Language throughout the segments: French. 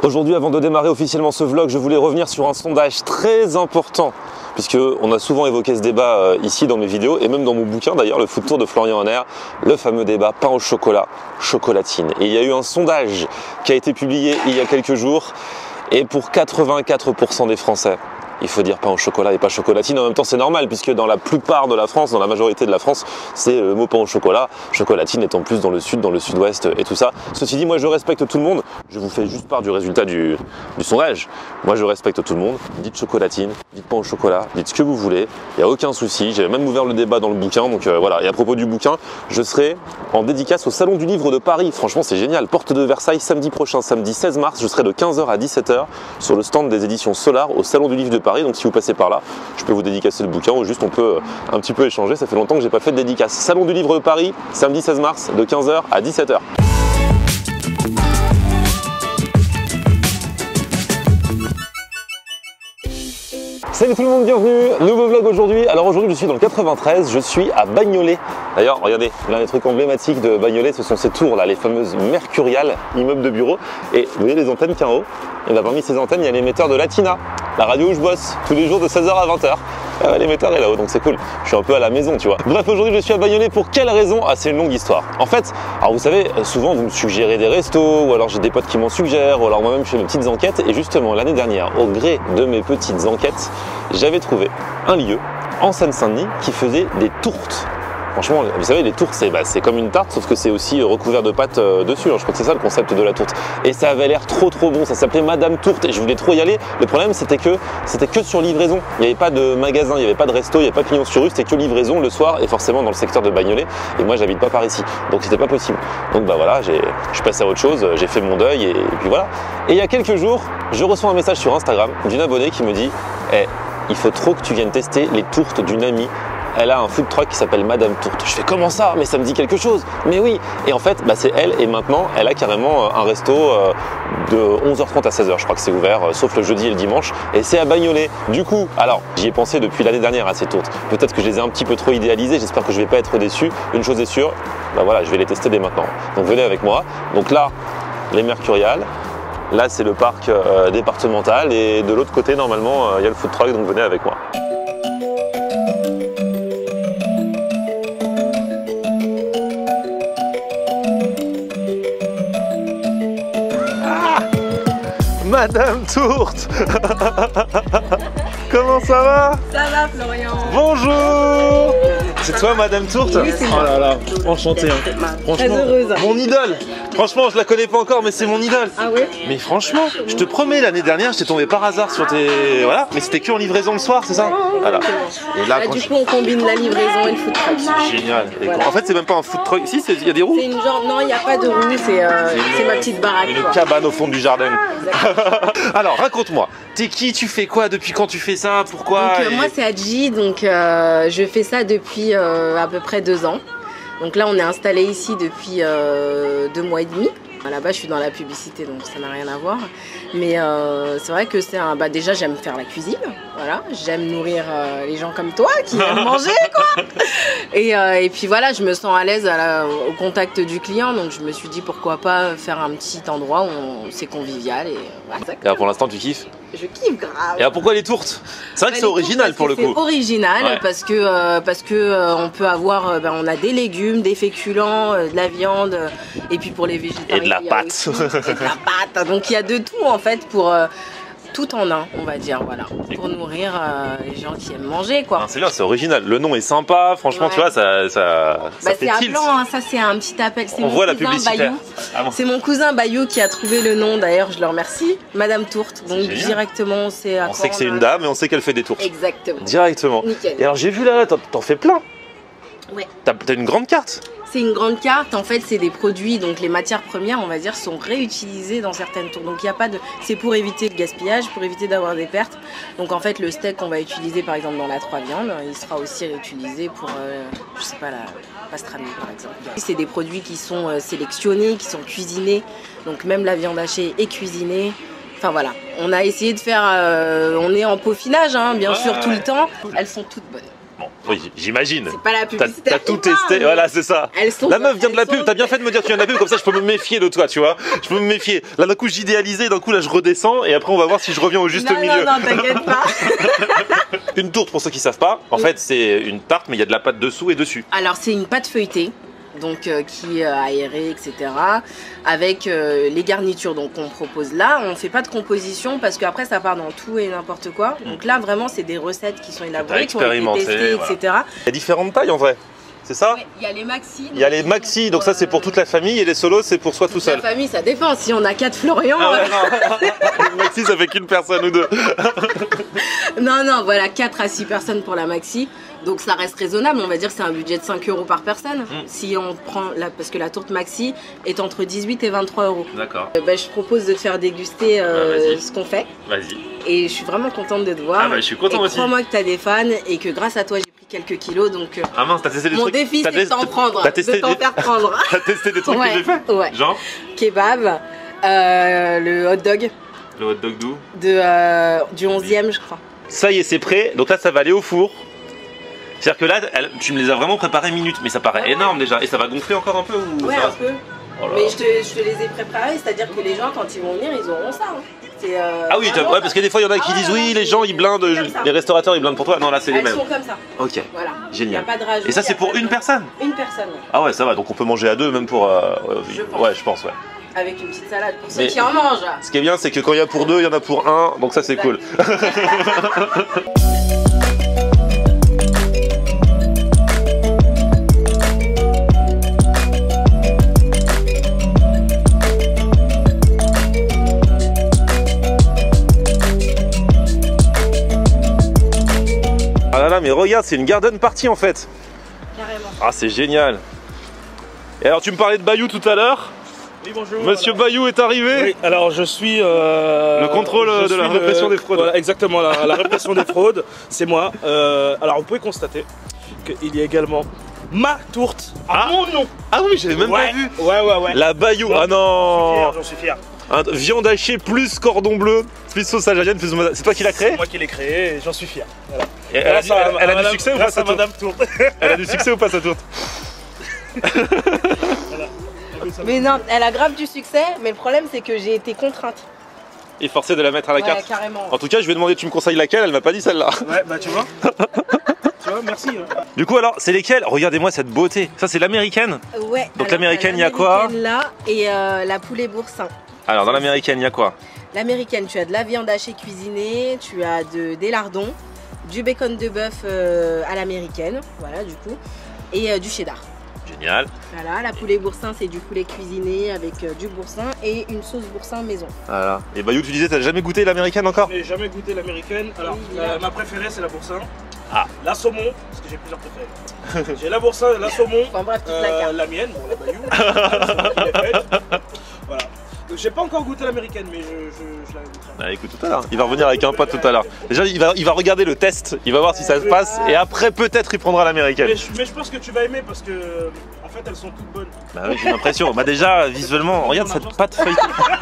Aujourd'hui, avant de démarrer officiellement ce vlog, je voulais revenir sur un sondage très important, puisqu'on a souvent évoqué ce débat ici dans mes vidéos, et même dans mon bouquin d'ailleurs, le food tour de Florian Honner, le fameux débat pain au chocolat, chocolatine. Et il y a eu un sondage qui a été publié il y a quelques jours, et pour 84% des Français, il faut dire pain au chocolat et pas chocolatine. En même temps, c'est normal, puisque dans la plupart de la France, dans la majorité de la France, c'est le mot pain au chocolat. Chocolatine étant plus dans le sud, dans le sud-ouest et tout ça. Ceci dit, moi je respecte tout le monde. Je vous fais juste part du résultat du sondage. Moi je respecte tout le monde. Dites chocolatine, dites pain au chocolat, dites ce que vous voulez. Il n'y a aucun souci. J'ai même ouvert le débat dans le bouquin. Donc voilà. Et à propos du bouquin, je serai en dédicace au Salon du Livre de Paris. Franchement, c'est génial. Porte de Versailles, samedi prochain, samedi 16 mars. Je serai de 15h à 17h sur le stand des éditions Solar au Salon du Livre de Paris. Donc si vous passez par là, je peux vous dédicacer le bouquin ou juste on peut un petit peu échanger. Ça fait longtemps que j'ai pas fait de dédicace. Salon du Livre de Paris, samedi 16 mars de 15h à 17h. Salut tout le monde, bienvenue, nouveau vlog aujourd'hui. Alors aujourd'hui je suis dans le 93, je suis à Bagnolet. D'ailleurs regardez, l'un des trucs emblématiques de Bagnolet, ce sont ces tours là, les fameuses Mercuriales, immeubles de bureaux. Et vous voyez les antennes qu'il y a en haut, et là, parmi ces antennes il y a l'émetteur de Latina, la radio où je bosse, tous les jours de 16h à 20h. L'émetteur est là-haut, donc c'est cool. Je suis un peu à la maison, tu vois. Bref, aujourd'hui je suis à Bagnolet pour quelle raison? Ah, c'est une longue histoire. En fait, alors vous savez, souvent vous me suggérez des restos, ou alors j'ai des potes qui m'en suggèrent, ou alors moi-même je fais mes petites enquêtes. Et justement, l'année dernière, au gré de mes petites enquêtes, j'avais trouvé un lieu en Seine-Saint-Denis qui faisait des tourtes. Franchement, vous savez, les tourtes, c'est comme une tarte, sauf que c'est aussi recouvert de pâte dessus. Je crois que c'est ça le concept de la tourte. Et ça avait l'air trop bon. Ça s'appelait Madame Tourte et je voulais trop y aller. Le problème, c'était que sur livraison. Il n'y avait pas de magasin, il n'y avait pas de resto, il n'y avait pas de pignon sur rue. C'était que livraison le soir et forcément dans le secteur de Bagnolet. Et moi, j'habite pas par ici, donc c'était pas possible. Donc bah voilà, je passe à autre chose. J'ai fait mon deuil et puis voilà. Et il y a quelques jours, je reçois un message sur Instagram d'une abonnée qui me dit il faut trop que tu viennes tester les tourtes d'une amie. Elle a un food truck qui s'appelle Madame Tourte. Je fais comment ça? Mais ça me dit quelque chose. Mais oui. Et en fait, c'est elle. Et maintenant, elle a carrément un resto de 11h30 à 16h. Je crois que c'est ouvert, sauf le jeudi et le dimanche. Et c'est à Bagnolet. Du coup, alors, j'y ai pensé depuis l'année dernière à ces tourtes. Peut-être que je les ai un petit peu trop idéalisées. J'espère que je vais pas être déçu. Une chose est sûre, voilà, je vais les tester dès maintenant. Donc venez avec moi. Donc là, les Mercuriales. Là, c'est le parc départemental. Et de l'autre côté, normalement, il y a le food truck. Donc venez avec moi. Madame Tourte. Comment ça va? Ça va Florian. Bonjour. C'est toi Madame Tourte? Oui, c'est moi. Oh là là, enchanté. Franchement, très heureuse. Mon idole. Franchement, je la connais pas encore, mais c'est mon idole. Ah oui? Mais franchement, je te promets, l'année dernière, j'étais tombé par hasard sur tes... Voilà, mais c'était que en livraison le soir, c'est ça? Voilà. Et là, Du coup, on combine la livraison et le food truck. C'est génial. Voilà. En fait, c'est même pas un food truck. Si, il y a des roues. C'est une genre... Non, il n'y a pas de roue, c'est ma petite baraque. Une quoi. cabane au fond du jardin. Alors, raconte-moi, t'es qui? Tu fais quoi? Depuis quand tu fais ça? Pourquoi? Donc, moi, c'est Adji, donc je fais ça depuis à peu près 2 ans. Donc là, on est installé ici depuis 2 mois et demi. Là-bas, je suis dans la publicité, donc ça n'a rien à voir. Mais c'est vrai que c'est un... déjà, j'aime faire la cuisine. Voilà, j'aime nourrir les gens comme toi qui aiment manger, quoi. Et puis voilà, je me sens à l'aise au contact du client, donc je me suis dit pourquoi pas faire un petit endroit où c'est convivial. Et voilà. Et alors, pour l'instant, tu kiffes? Je kiffe grave. Et alors, pourquoi les tourtes? C'est vrai que c'est original pour le coup. C'est original Ouais. parce que on peut avoir, on a des légumes, des féculents, de la viande, et puis pour les végétariens. Et de la pâte. Et de la pâte. Donc il y a de tout en fait pour tout en un, on va dire, voilà, pour nourrir les gens qui aiment manger, quoi. Ah, c'est bien, c'est original. Le nom est sympa, franchement, Ouais. tu vois, ça fait c'est à tilt. Blanc, hein. Ça c'est un petit appel. On voit la publicité. Ah bon. C'est mon cousin Bayou qui a trouvé le nom, d'ailleurs, je le remercie. Madame Tourte. Donc génial. Directement, on sait à On quoi sait que c'est une dame et on sait qu'elle fait des tourtes. Exactement. Directement. Nickel. Et alors, j'ai vu là, t'en fais plein. Ouais. T'as une grande carte. C'est une grande carte, en fait c'est des produits, donc les matières premières on va dire sont réutilisées dans certaines tours, donc il n'y a pas de... c'est pour éviter le gaspillage, pour éviter d'avoir des pertes, donc en fait le steak qu'on va utiliser par exemple dans la 3 viandes, il sera aussi réutilisé pour, je sais pas, la pastrami par exemple. C'est des produits qui sont sélectionnés, qui sont cuisinés, donc même la viande hachée est cuisinée. Enfin voilà, on a essayé de faire, on est en peaufinage hein, bien sûr tout le temps, elles sont toutes bonnes. Bon, Oui, j'imagine. C'est pas la publicité. T'as tout testé, voilà, c'est ça. Elles sont la meuf vient de la pub, t'as bien fait de me dire que tu viens de la pub, comme ça je peux me méfier de toi, tu vois. Je peux me méfier. Là, d'un coup, j'idéalisais, d'un coup, là, je redescends, et après, on va voir si je reviens au juste milieu. Non, t'inquiète pas. Une tourte, pour ceux qui savent pas, en fait, c'est une tarte, mais il y a de la pâte dessous et dessus. Alors, c'est une pâte feuilletée. Donc qui est aérée, etc. Avec les garnitures donc on propose là. On fait pas de composition parce qu'après ça part dans tout et n'importe quoi. Donc là vraiment c'est des recettes qui sont élaborées, qui ont été testées, voilà. etc. Il y a différentes tailles en vrai. C'est ça? Il y a les maxi. Il y a les maxi, donc ça c'est pour toute la famille, et les solos c'est pour soi tout seul. La famille ça dépend, si on a 4 Florian. Ah ouais, non. Les maxi ça fait qu'une personne ou deux. Non, voilà, 4 à 6 personnes pour la maxi. Donc ça reste raisonnable, on va dire que c'est un budget de 5 € par personne. Si on prend parce que la tourte maxi est entre 18 et 23 €. D'accord. Je propose de te faire déguster ce qu'on fait. Vas-y. Et je suis vraiment contente de te voir. Ah bah je suis content aussi. Crois-moi que tu as des fans et que grâce à toi j'ai pris quelques kilos. Donc ah mince, t'as testé des trucs? Mon défi c'est de t'en prendre, de t'en faire prendre. T'as testé des trucs que j'ai fait? Ouais. Genre? Kebab, le hot dog. Le hot dog d'où? Du 11e je crois. Ça y est, c'est prêt. Donc là ça va aller au four. C'est-à-dire que là, tu me les as vraiment préparés minutes, mais ça paraît énorme déjà. Et ça va gonfler encore un peu ou ouais, ça un peu. Oh mais je te les ai préparés, c'est-à-dire que les gens, quand ils vont venir, ils auront ça. Ah oui, ouais, parce que des fois, il y en a qui disent oui, les gens, ils blindent, les restaurateurs, ils blindent pour toi. Non, là, c'est les mêmes. Elles sont comme ça. Ok, voilà. Génial. Y a pas de rajout, et ça, c'est pour une personne? Une personne, ouais. Ah ouais, ça va, donc on peut manger à deux, même pour... je pense, ouais. Avec une petite salade pour ceux qui en mangent. Ce qui est bien, c'est que quand il y a pour deux, il y en a pour un, donc ça, c'est cool. Ah là là, mais regarde, c'est une garden party en fait. Carrément. Ah, c'est génial. Et alors, tu me parlais de Bayou tout à l'heure. Oui, bonjour. Monsieur Bayou est arrivé. Oui, alors je suis... le contrôle de la répression des fraudes. Voilà, exactement, la répression des fraudes, c'est moi. Alors, vous pouvez constater qu'il y a également ma tourte à mon nom. Ah oui, j'avais même pas vu. Ouais. La Bayou, ah non. J'en suis fier. Viande hachée plus cordon bleu, plus sauce algérienne, plus... C'est toi qui l'as créé? C'est moi qui l'ai créé et j'en suis fier. Voilà. Et elle a du succès ou pas sa tourte? Madame Tourte. Elle a du succès ou pas sa tourte? Voilà. Mais non, elle a grave du succès, mais le problème c'est que j'ai été contrainte. Et forcé de la mettre à la carte? Carrément. En tout cas, je vais demander, tu me conseilles laquelle? Elle m'a pas dit celle-là. Ouais, bah tu vois. Tu vois, merci. Du coup, alors, c'est lesquelles? Regardez-moi cette beauté. Ça, c'est l'américaine? Ouais. Donc l'américaine, il y a quoi? Là et la poulet boursin. Alors, dans l'américaine, il y a quoi? L'américaine, tu as de la viande hachée cuisinée, tu as des lardons, du bacon de bœuf à l'américaine, voilà du coup, et du cheddar. Génial. Voilà, la poulet boursin, c'est du poulet cuisiné avec du boursin et une sauce boursin maison. Voilà. Et Bayou, tu disais, t'as jamais goûté l'américaine encore? Je n'ai jamais goûté l'américaine. Alors, ma préférée, c'est la boursin. Ah. La saumon, parce que j'ai plusieurs préférées. J'ai la boursin, la saumon, Enfin bref, toute la carte. la mienne, bon, la Bayou. Voilà. J'ai pas encore goûté l'américaine, mais je la goûterai. Ah, écoute, tout à l'heure. Il va revenir avec un pote tout à l'heure. Déjà, il va regarder le test, il va voir si ça se passe, et après, peut-être, il prendra l'américaine. Mais je pense que tu vas aimer parce que, en fait, elles sont toutes bonnes. Bah oui, j'ai l'impression. Bah déjà, visuellement, regarde cette pâte feuilletée.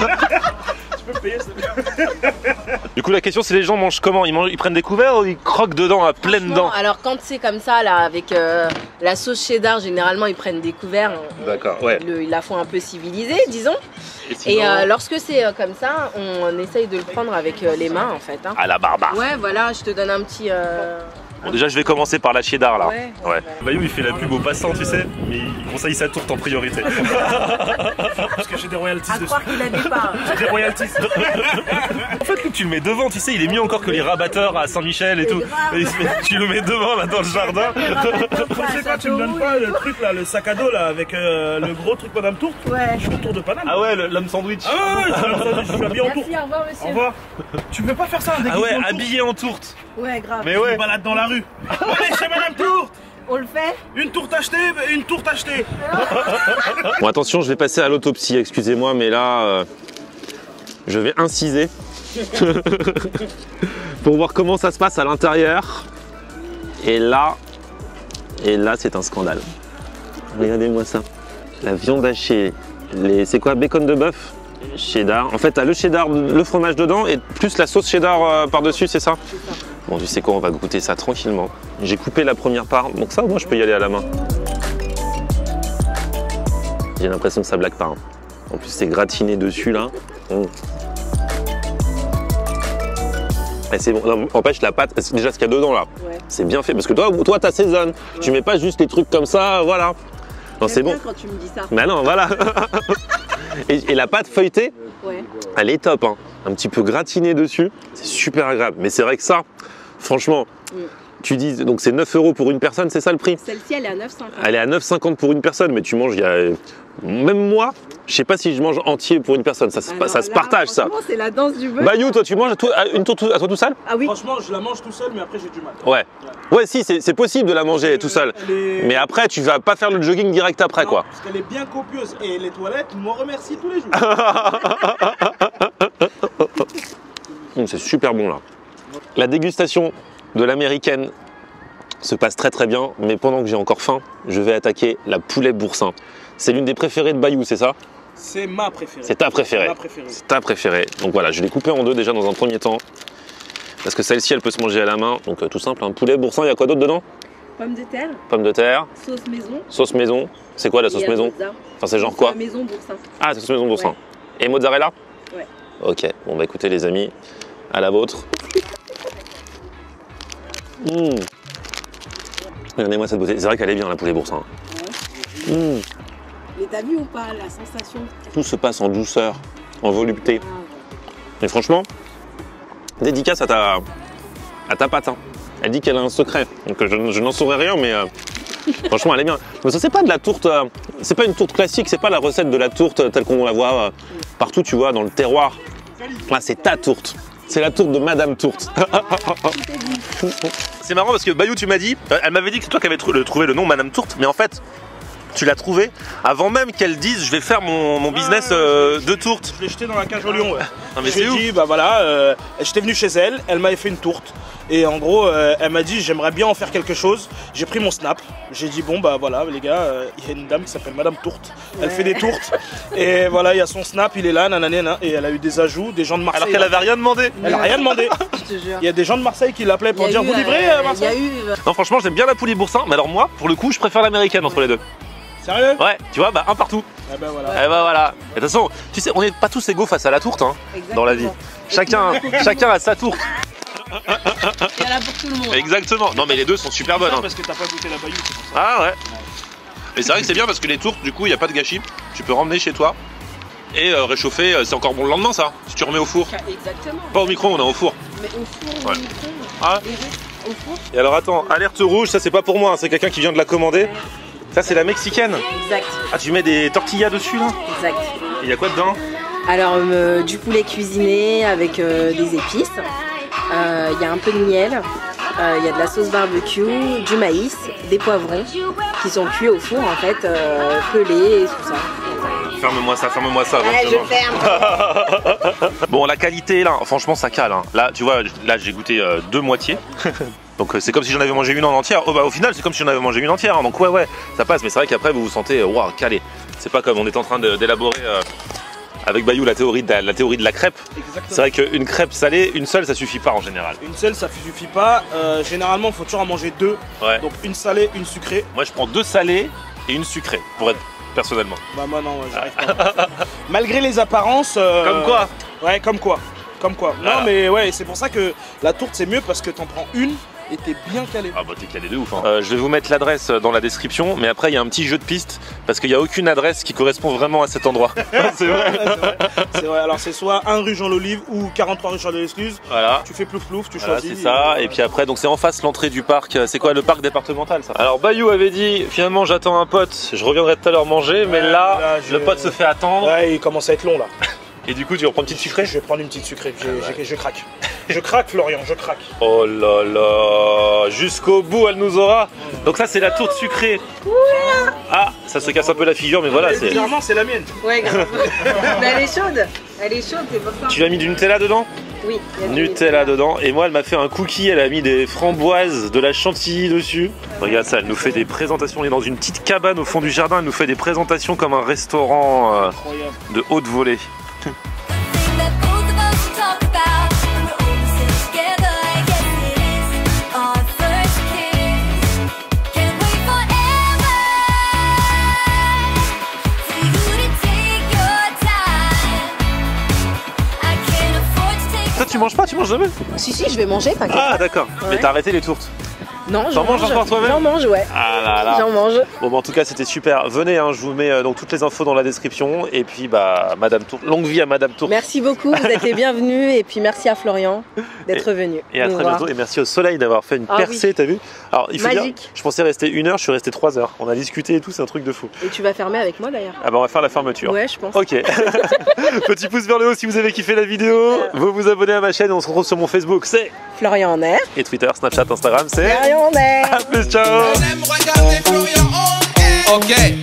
Tu peux me payer, ça. Du coup, la question, c'est les gens mangent comment? Ils prennent des couverts ou ils croquent dedans à pleines dents? Alors quand c'est comme ça, là, avec la sauce cheddar, généralement ils prennent des couverts. D'accord, ouais. Ils la font un peu civilisée, disons. Et, lorsque c'est comme ça, on essaye de le prendre avec les mains en fait. Hein. à la barbare. Ouais, voilà, je te donne un petit... Bon, déjà, je vais commencer par la cheddar là. Ouais. Bayou, il fait la pub au passant, tu sais, mais il conseille sa tourte en priorité. Parce que j'ai des royalties À dessus. croire qu'il a des parts. J'ai des royalties. En fait, lui, tu le mets devant, tu sais, il est mieux encore que les rabatteurs à Saint-Michel et tout. Et tu le mets devant là dans le jardin. Tu sais quoi, tu me donnes pas le truc là, le sac à dos là, avec le gros truc Madame Tourte? Ouais. Je suis autour de Paname. Ah ouais, l'homme sandwich. Ah ouais, je suis habillé en tourte. Merci, au revoir monsieur. Au revoir. Tu peux pas faire ça, un Ah ouais, déguisement en tourte? habillé en tourte. Ouais, grave. Mais Je ouais. me balade dans la rue. Allez, chez Madame Tourte. On le fait? Une tourte achetée, une tourte achetée. Bon, attention, je vais passer à l'autopsie, excusez-moi, mais là, je vais inciser pour voir comment ça se passe à l'intérieur. Et là, c'est un scandale. Regardez-moi ça. La viande hachée, c'est quoi, bacon de bœuf? Cheddar. En fait, t'as le cheddar, le fromage dedans et plus la sauce cheddar par-dessus, c'est ça? Bon, tu sais quoi, on va goûter ça tranquillement. J'ai coupé la première part, donc ça, moi, je peux y aller à la main. J'ai l'impression que ça blague pas. Hein. En plus, c'est gratiné dessus, là. Et c'est bon. Empêche la pâte, déjà ce qu'il y a dedans, là, c'est bien fait. Parce que toi t'assaisonnes. Tu mets pas juste les trucs comme ça, voilà. Non, c'est bon. Quand tu me dis ça. Mais non, voilà. et la pâte feuilletée, elle est top. Hein. Un petit peu gratinée dessus, c'est super agréable. Mais c'est vrai que ça, franchement, tu dis, donc c'est 9 € pour une personne, c'est ça le prix? Celle-ci, elle est à 9,50. Elle est à 9,50 pour une personne, mais tu manges, même moi, je sais pas si je mange entier pour une personne, ça se partage ça. C'est la danse du bœuf. Bayou, toi tu manges une tourte à toi tout seul? Ah oui. Franchement, je la mange tout seul, mais après j'ai du mal. Ouais, si, c'est possible de la manger tout seul. Mais après, tu vas pas faire le jogging direct après, non, quoi. Parce qu'elle est bien copieuse et les toilettes m'en remercient tous les jours. C'est super bon là. La dégustation de l'américaine se passe très très bien, mais pendant que j'ai encore faim, je vais attaquer la poulet boursin. C'est l'une des préférées de Bayou, c'est ça? C'est ma préférée. C'est ta préférée. C'est ta préférée. Donc voilà, je l'ai coupée en deux déjà dans un premier temps. Parce que celle-ci, elle peut se manger à la main. Donc tout simple, un poulet boursin, il y a quoi d'autre dedans? Pommes de terre. Pommes de terre. Sauce maison. Sauce maison. C'est quoi la sauce maison? Enfin, c'est genre quoi? Maison boursin. Ah, sauce maison boursin. Et mozzarella? Ouais. Ok, bon bah écoutez les amis, à la vôtre. Regardez-moi cette beauté. C'est vrai qu'elle est bien la poulet boursin. Mais t'as vu ou pas la sensation? Tout se passe en douceur, en volupté. Et franchement, dédicace à ta pâte. Hein. Elle dit qu'elle a un secret, donc je n'en saurais rien, mais franchement elle est bien. Mais ça c'est pas de la tourte, c'est pas une tourte classique, c'est pas la recette de la tourte telle qu'on la voit partout, tu vois, dans le terroir. Là c'est ta tourte. C'est la tourte de Madame Tourte. C'est marrant parce que Bayou, tu m'as dit, elle m'avait dit que c'est toi qui avais trouvé le nom Madame Tourte, mais en fait, tu l'as trouvé avant même qu'elle dise je vais faire mon business de tourte. Je l'ai jeté dans la cage au lion. Non, mais je lui ai dit, bah voilà, j'étais venu chez elle, elle m'avait fait une tourte. Et en gros, elle m'a dit j'aimerais bien en faire quelque chose. J'ai pris mon snap, j'ai dit bon bah voilà les gars, il y a une dame qui s'appelle Madame Tourte, elle fait des tourtes. Et voilà, il y a son snap, il est là, nanana, et elle a eu des ajouts, des gens de Marseille. Alors qu'elle avait rien demandé. Elle a rien demandé. Je te jure. Il y a des gens de Marseille qui l'appelaient pour dire vous livrez Marseille. Non franchement j'aime bien la poulet boursin, mais alors moi, pour le coup, je préfère l'américaine entre les deux. Sérieux? Ouais, tu vois, bah un partout. Et ben voilà. Et bah voilà. De toute façon, tu sais, on n'est pas tous égaux face à la tourte, hein, dans la vie. Chacun a sa tourte. Il y en a pour tout le monde. Exactement. Non mais les deux sont super bonnes. Hein. Parce que t'as pas goûté la Bayou, c'est pour ça. Ah ouais. Et c'est vrai que c'est bien parce que les tourtes, du coup, il n'y a pas de gâchis. Tu peux remmener chez toi et réchauffer. C'est encore bon le lendemain, ça. Si tu remets au four. Exactement. Pas au micro, on est au four. Mais au four, Ouais. au micro, Ah. au four. Et alors attends, alerte rouge, ça c'est pas pour moi, hein, c'est quelqu'un qui vient de la commander. Ça c'est la mexicaine. Exact. Ah tu mets des tortillas dessus là? Exact. Il y a quoi dedans? Alors du poulet cuisiné avec des épices. Il y a un peu de miel. Il y a de la sauce barbecue, du maïs, des poivrons qui sont cuits au four en fait, pelés et tout ça. Ferme-moi ça avant Ouais, que je mange. ferme. Bon la qualité là, franchement ça cale. Hein. Là tu vois, là j'ai goûté deux moitiés. Donc c'est comme si j'en avais mangé une en entière. Oh bah au final c'est comme si j'en avais mangé une entière. Hein. Donc ouais ça passe. Mais c'est vrai qu'après vous vous sentez waouh calé. C'est pas comme on est en train d'élaborer avec Bayou la théorie de la crêpe. Exactement. C'est vrai qu'une crêpe salée, une seule ça suffit pas en général. Une seule ça suffit pas. Généralement il faut toujours en manger deux. Ouais. Donc une salée, une sucrée. Moi je prends deux salées et une sucrée pour être personnellement. Bah moi non, j'arrive pas. Malgré les apparences. Comme quoi? Ouais, comme quoi. Comme quoi. Ah. Non mais ouais, c'est pour ça que la tourte c'est mieux parce que t'en prends une et t'es bien calé. Ah bah t'es calé de ouf hein. Je vais vous mettre l'adresse dans la description, mais après il y a un petit jeu de piste parce qu'il n'y a aucune adresse qui correspond vraiment à cet endroit. C'est vrai. C'est vrai, alors c'est soit 1 rue Jean l'Olive ou 43 rue Charles de l'Excluse. Voilà. Tu fais plouf plouf, tu Voilà, choisis. c'est ça, et puis après, donc c'est en face l'entrée du parc. C'est quoi le parc départemental ça? Alors Bayou avait dit finalement j'attends un pote, je reviendrai tout à l'heure manger, mais là le pote se fait attendre. Ouais, il commence à être long là. Et du coup tu reprends une petite sucrée? Je vais prendre une petite sucrée, je craque. Je craque Florian, je craque. Oh là là, jusqu'au bout elle nous aura. Donc ça c'est la tourte sucrée. Ah, ça se casse un peu la figure, mais voilà. Bizarrement c'est la mienne. Ouais, grave. Mais elle est chaude. Elle est chaude, c'est pour ça. Tu as mis du Nutella dedans? Oui. il y a du Nutella dedans. Et moi elle m'a fait un cookie, elle a mis des framboises, de la chantilly dessus. Regarde ça, elle nous fait des présentations. On est dans une petite cabane au fond du jardin, elle nous fait des présentations comme un restaurant Incroyable. de haute volée. tu manges pas, tu manges jamais? Si, je vais manger, t'inquiète. Ah d'accord, mais t'as arrêté les tourtes? Non, j'en manges encore toi-même? J'en mange, ouais. Ah là là. J'en mange. Bon bah, en tout cas c'était super. Venez, hein, je vous mets donc toutes les infos dans la description. Et puis bah Madame Tourte, longue vie à Madame Tourte. Merci beaucoup, vous êtes les bienvenus. Et puis merci à Florian d'être venu. Et à très bientôt. Et merci au soleil d'avoir fait une percée, oui. T'as vu? Alors il faut dire, je pensais rester 1 heure, je suis resté 3 heures. On a discuté et tout, c'est un truc de fou. Et tu vas fermer avec moi d'ailleurs? Ah bah on va faire la fermeture. Ouais, je pense. Ok. Petit pouce vers le haut si vous avez kiffé la vidéo. Vous abonnez à ma chaîne. On se retrouve sur mon Facebook, c'est Florian en air. Et Twitter, Snapchat, Instagram, c'est Florian en air. A plus, ciao. On aime regarder Florian en air. Ok.